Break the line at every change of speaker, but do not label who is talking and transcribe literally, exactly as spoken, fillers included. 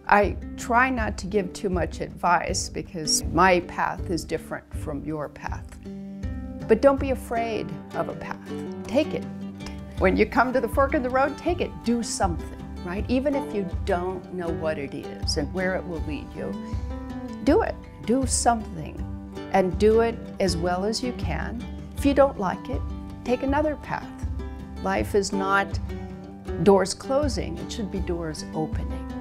I try not to give too much advice because my path is different from your path. But don't be afraid of a path. Take it. When you come to the fork in the road, take it. Do something, right? Even if you don't know what it is and where it will lead you, do it. Do something. And do it as well as you can. If you don't like it, take another path. Life is not doors closing, it should be doors opening.